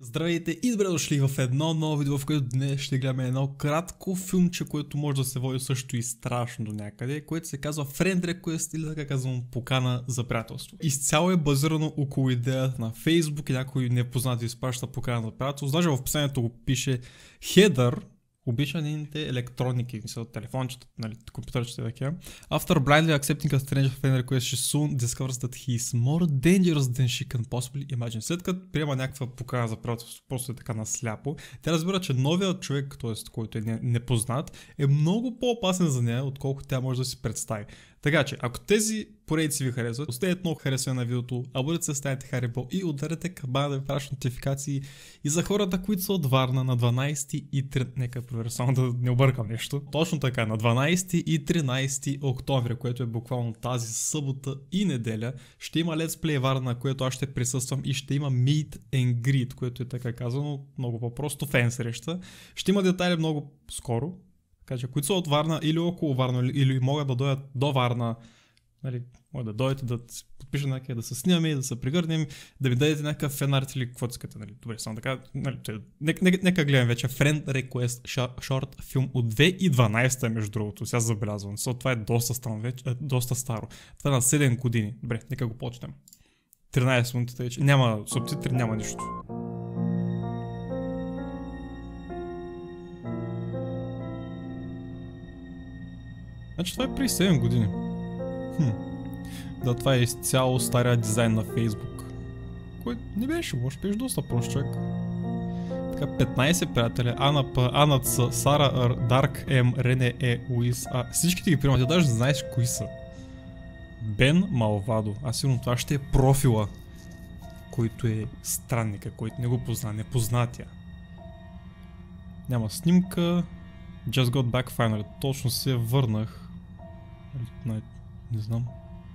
Здравейте и добре дошли в едно ново видео, в което днес ще гледаме едно кратко филмче, което може да се води също и страшно до някъде, което се казва Friend Request или така казвам покана за приятелство. Изцяло е базирано около идеята на Facebook и някой непознати изпраща покана за приятелство. Даже в описанието го пише header, обичаните електроники, мисля, телефончета, нали, компютърчета и такива. After blindly accepting a stranger friend request, she soon discovers that he is more dangerous than she can possibly imagine. След като приема някаква покана за приятелство, просто е така насляпо, тя разбира, че новият човек, т.е. който е непознат, е много по-опасен за нея, отколкото тя може да си представи. Така че, ако тези поредици ви харесват, оставете много харесване на видеото, абонирайте се, ставите Харибо и ударете камбана да ви праща нотификации. И за хората, които са от Варна на 12 и 3... Нека проверя, само да не объркам нещо. Точно така, на 12 и 13 октомври, което е буквално тази събота и неделя, ще има Let's Play Варна, на което аз ще присъствам и ще има Meet and Greet, което е така казано, много по-просто фен среща. Ще има детайли много скоро. Така че, които са от Варна или около Варна, или могат да дойдат до Варна, нали, могат да дойдете, да се подпишат някъде, да се снимаме, да се пригърнем, да ми дадете някакъв фенарт или какво искате, нали. Добре, само така, нали, нека гледам вече Friend Request Short филм от 2012 между другото, сега забелязвам, това е доста старо вече, доста старо. Това е на 7 години. Добре, нека го почнем. 13 минути вече, няма субтитри, няма нищо. Значи това е при 7 години. Да, това е изцяло стария дизайн на Facebook. Който не беше, може беше доста прост човек. Така, 15 приятели, Анат, Сара, Дарк, Рене, Уис. Всичките ги приемат, даже не знаеш кои са. Бен Малвадо. Сигурно това ще е профила, който е странника, който не го позна, непознатия. Няма снимка. Just got back finally. Точно се върнах. Не знам.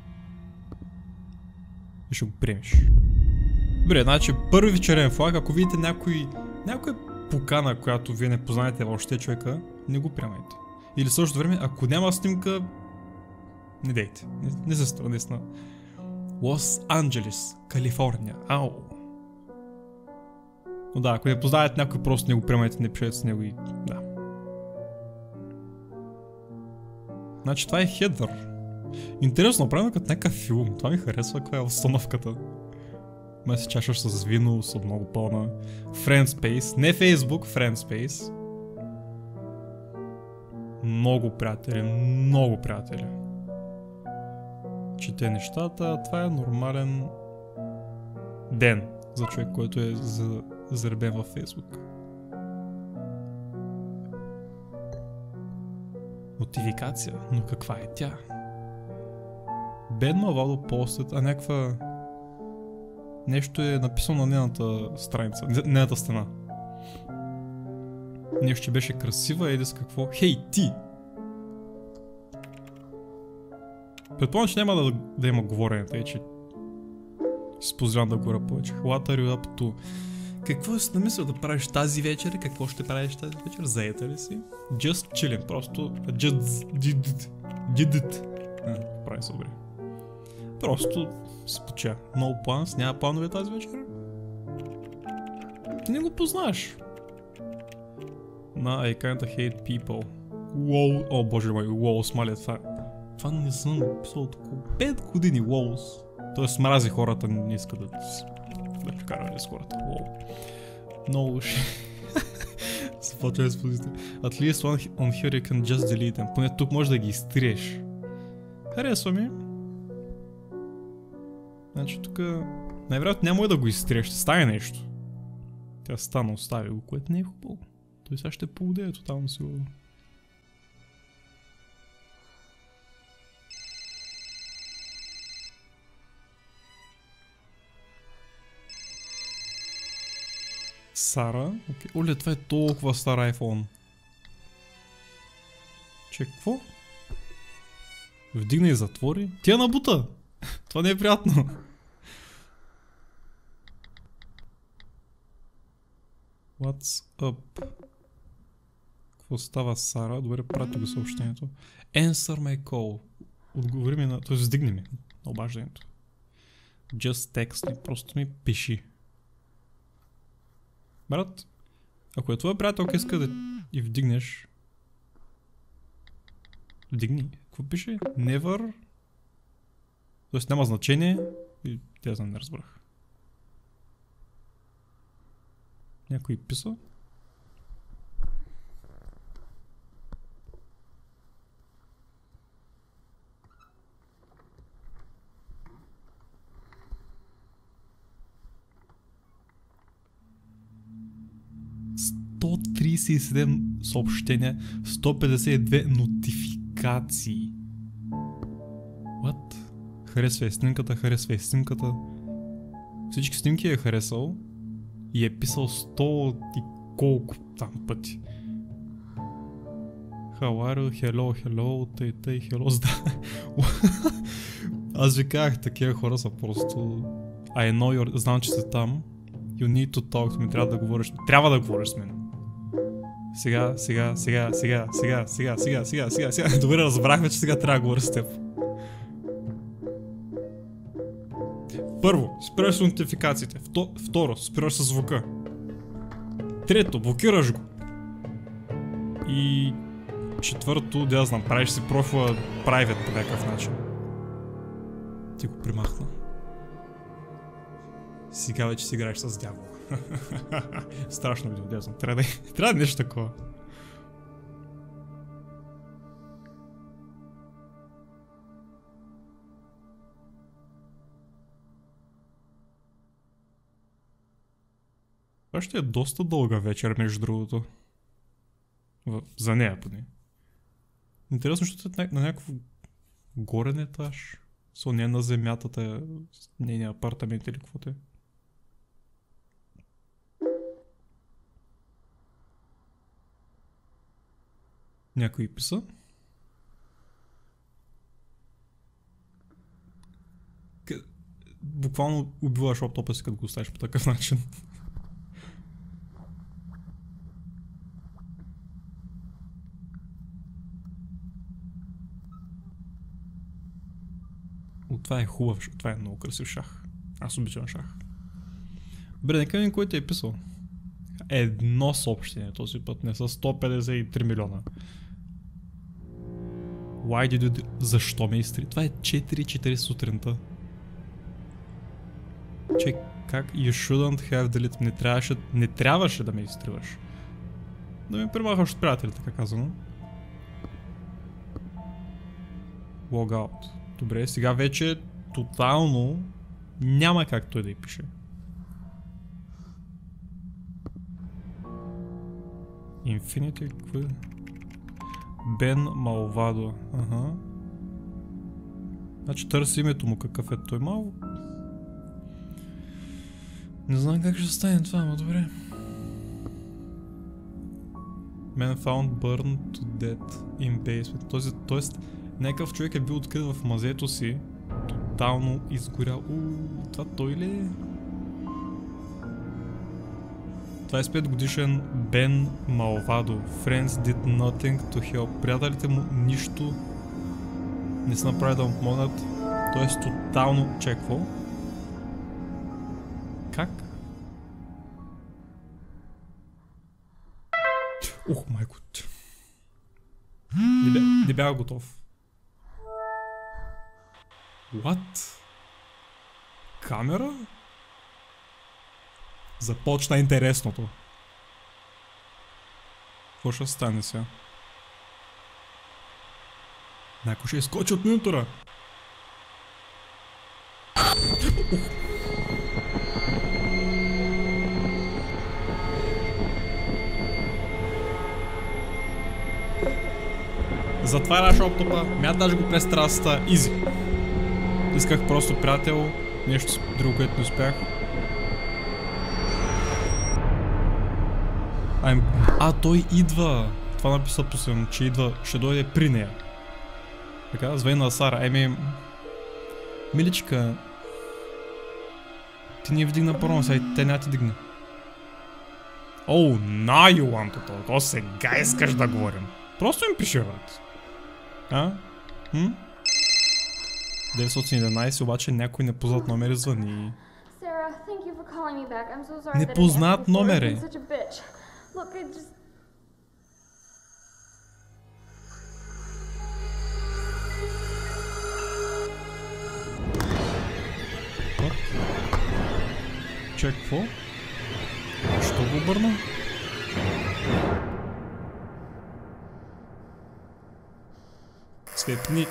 И ще го приемеш. Добре, значи първи вечерен флаг, ако видите някоя покана, която вие не познаете въобще човека, не го приемайте. Или същото време, ако няма снимка, не дейте. Не се струва, наистина. Лос Анджелес, Калифорния. Ау. Но да, ако не познаете някой, просто не го приемайте, не пишете с него и да. Значи това е хедър. Интересно, направено като някакъв филм. Това ми харесва, каква е установката. Ме се чашаш с вино, с много пълна. Friendspace, не Facebook, Friendspace. Много приятели. Чете нещата, това е нормален ден за човек, който е заребен във Facebook. Нотификация, но каква е тя? Бен Малвадо постът, някаква... Нещо е написано на нейната страница, нейната стена. Нещо, че беше красива, еди с какво? Хей, ти! Предполагам, че няма да има говорене, тъй че... Си позволявам да говоря повече. What are you up to? Какво си намислил да правиш тази вечер? Какво ще правиш тази вечер? Заета ли си? Just chilling, просто... Just did it. Прави се добре. Просто споча. No plans, няма планове тази вечер? Ти не го познаш. I kinda hate people. Wow, о боже мой, wow, смаля това. Това не съм писал около 5 години, wow. Тоест мрази хората, не иска да прекарвали с хората. Wow. No shit. Започвай с позиция. At least on here you can just delete them. Поне тук може да ги изтриеш. Харесва ми. Значи тук най-вероятно няма да го изтриеш, ще стане нещо. Тя стана, остави го, което не е хубаво. Той сега ще поудее тотално сигурно. Сара. Okay. Оле, това е толкова стар iPhone. Че какво? Вдигна и затвори. Тя набута! Това не е приятно. What's up? Какво става, Сара? Добре, прати го съобщението. Answer my call. Отговори ми на... Тоест, вдигни ми на обаждането. Just text me. Просто ми пиши. Брат, ако е твоя приятелка иска да и вдигнеш... Вдигни. Какво пише? Never... Тоест няма значение и тя знам, не разбрах. Някой писа? ...137 съобщения, 152 нотификации. What? Харесва снимката, Всички снимки е харесал и е писал 100 и колко там пъти. How are you? Hello, тъй, hello, Аз ви казах, такива хора са просто... I know you're... Знам, че сте там. You need to talk to me. Трябва да говориш с мен. Сега. Добре, разбрахме, че сега трябва да говоря с теб. Първо, спираш с нотификациите. Второ, спираш с звука. Трето, блокираш го. И... четвърто, да знам, правиш си профила private по някакъв начин. Ти го примахна. Сега вече си играеш с дявола. Страшно видео, да знам. Трябва да нещо такова. Това ще е доста дълга вечер, между другото. За нея поне. Интересно, защото е на някакъв горен етаж. Со не на земята, нейния апартамент или каквото е. Някой писа. Буквално убиваш лаптопа си, като го оставиш по такъв начин. Това е хубав, това е много красив шах. Аз обичам шах. Добре, нека видим кой ти е писал. Едно съобщение този път, не са 153 милиона. Why did you do... Защо ме изтри? Това е 4 сутринта. Че как? You shouldn't have deleted. Не трябваше да ме изтриваш. Да ме примахаш от приятели, така казано. Log out. Добре, сега вече тотално няма как той да й пише. Infinity, какво е? Бен Малвадо. Ага. Значи търси името му, какъв е той мал. Не знам как ще стане това, но добре. Man found burned to death in basement. Тоест, някакъв човек е бил открит в мазето си, тотално изгорял. Това той ли е? 25 годишен Бен Малвадо. Friends did nothing to help. Приятелите му нищо не са направили да му помогнат. Тоест тотално... Чекво. Как? Ох, майко. Не бях готов. What? Камера? Започна интересното. Какво ще стане сега? Някой ще изкочи от монитора. Затваряш лаптопа, мяташ го през трасата, изи. Исках просто приятел, нещо друго, което не успях. Той идва! Това написа последно, че идва, ще дойде при нея. Така, звъни на Сара. Миличка, ти ни вдигна първо, сега те няма ти дигне. Now you want to talk. Сега искаш да говорим. Просто им пише, брат. 911, обаче някой непознат номер звъни. Sarah, thank you for Непознат номер е. Чек, какво? Що го обърна? Светник.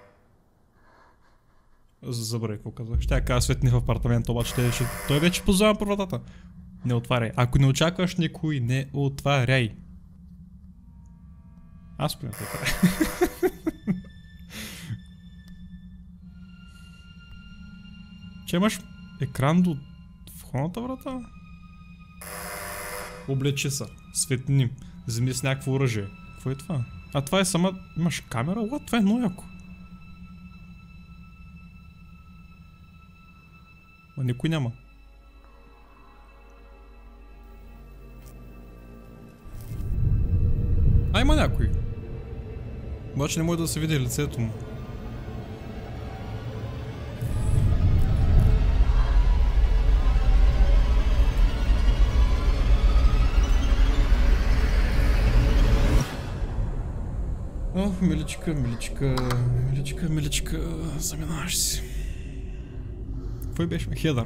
Забравя какво казах. Ще я кажа светни в апартамента, обаче той вече познава по вратата. Не отваряй. Ако не очакваш никой, не отваряй. Аз поне да отваряй. Че имаш екран до входната врата? Облече са. Светни. Вземи с някакво оръжие. Какво е това? А това е сама... Имаш камера? What? Това е много яко. А никой няма. А, има някой. Обаче не може да се види лицето му. О, миличка, заминаваш си. Кой беше? Хедър.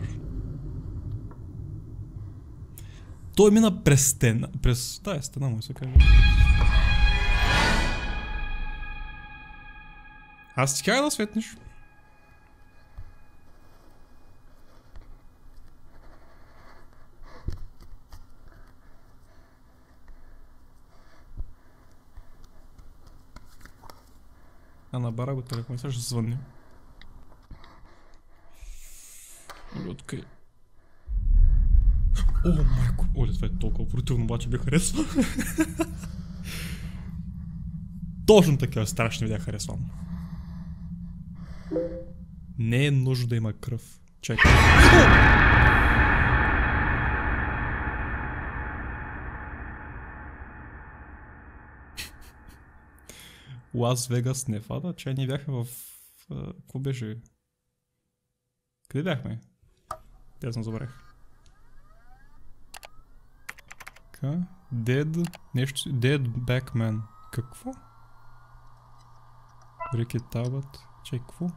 Той мина през стена. През... Да, стена му се каже. Аз ти казах да светниш. А на бара го телефон, сега ще се звънне. Откъй. О, майко! Оле, това е толкова противно, обаче би харесвал. Точно такива страшни видеа харесвам. Не е нужно да има кръв. Чакай. Лас Вегас, Невада, че ние бяхме в... Какво беше? Къде бяхме? Те съм забрах. Dead... Нещо... Dead Backman. Какво? Рики Табът. Чай, какво?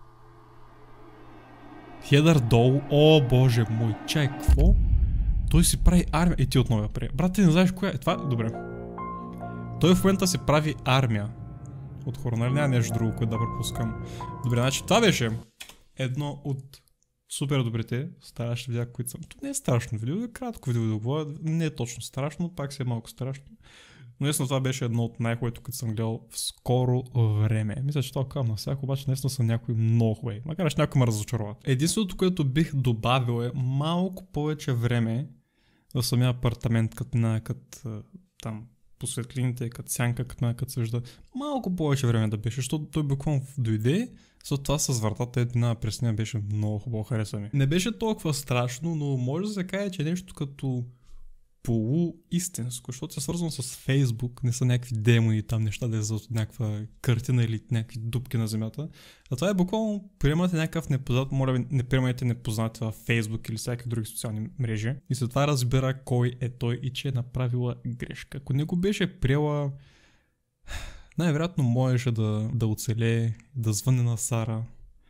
Хедър долу. О, боже мой. Чай, какво? Той си прави армия. И ти отново я прави. Брат, ти не знаеш коя е. Това... Добре. Той в момента се прави армия. От хора, нали? Няма нещо друго, което да пропускам. Добре, значи това беше едно от супер добрите страшни видеа, които съм... То не е страшно видео, е кратко видео да говоря. Не е точно страшно, пак си е малко страшно. Но наистина това беше едно от най-хубавите, които съм гледал в скоро време. Мисля, че това казвам на всяко, обаче наистина са някои много хубави. Макар че някои ме разочароват. Единственото, което бих добавил е малко повече време в самия апартамент, като там по светлините, като сянка, като съжда. Малко повече време да беше, защото той буквално дойде, защото това с вратата една през нея беше много хубаво, хареса ми. Не беше толкова страшно, но може да се каже, че е нещо като полуистинско, защото е свързано с Фейсбук, не са някакви демони там неща да излизат от някаква картина или някакви дупки на земята. А това е буквално, приемате някакъв непознат, моля ви, не приемайте непознати във Фейсбук или всякакви други социални мрежи. И след това разбира кой е той и че е направила грешка. Ако не го беше приела, най-вероятно можеше да оцелее, да звънне на Сара.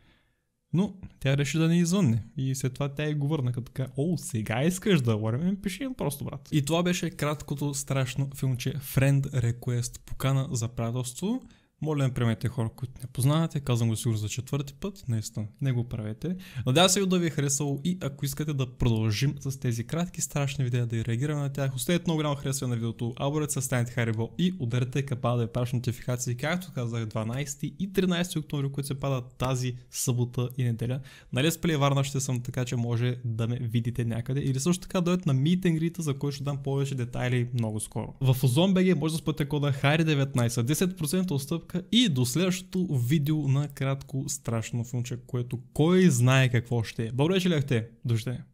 Но тя реши да не извънне и след това тя и го върна като така: о, сега искаш да говорим, пиши им просто, брат. И това беше краткото страшно филмче Friend Request, покана за приятелство. Моля, не приемете хора, които не познавате, казвам го сигурно за четвърти път, наистина не го правете. Надявам се да ви е харесало и ако искате да продължим с тези кратки страшни видеа, да и реагираме на тях, оставете много голямо харесване на видеото, абонирайте се, станете Харибо и ударете камбана да ви праща нотификации, както казах, 12 и 13 октомври, които се падат тази събота и неделя. Нали спели Варна ще съм, така че може да ме видите някъде или също така дойдете на Meet and Greet, за който ще дам повече детайли много скоро. В Ozon.bg може да спътете кода HARI19, 10% отстъпка и до следващото видео на кратко страшно филмче, което кой знае какво ще е. Благодаря, че гледахте. До виждане.